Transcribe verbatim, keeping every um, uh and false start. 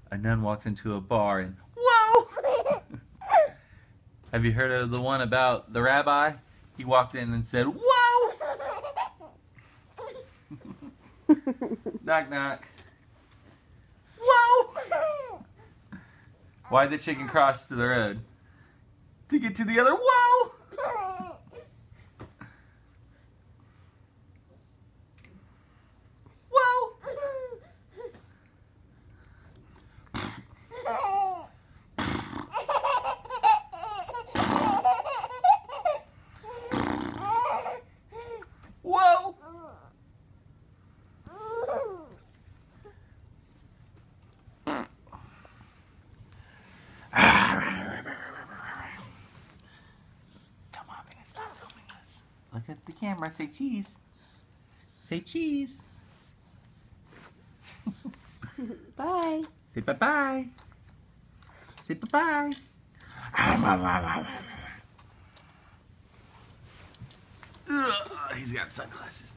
A nun walks into a bar and whoa! Have you heard of the one about the rabbi? He walked in and said, whoa! Knock, knock. Whoa! Why'd the chicken cross to the road? To get to the other, whoa! Whoa! Whoa! Tell mommy to stop filming us. Look at the camera. Say cheese. Say cheese. Bye. Say bye-bye. Say bye-bye. He's got sunglasses.